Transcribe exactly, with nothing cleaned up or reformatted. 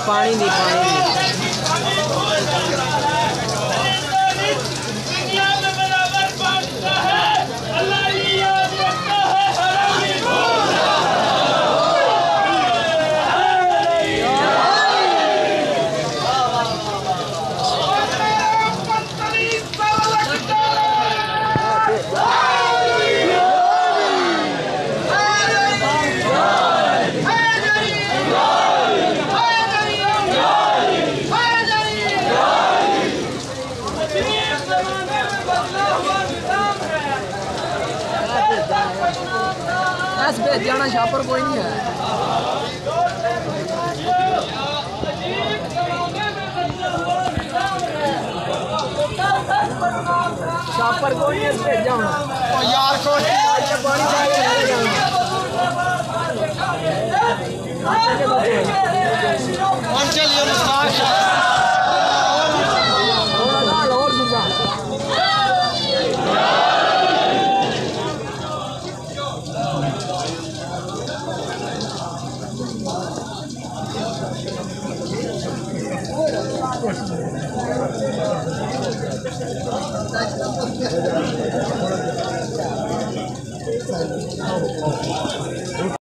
पानी दी पानी दी जाना शापर कोई नहीं है। शापर कोई नहीं है जाना यार को पानी चाहिए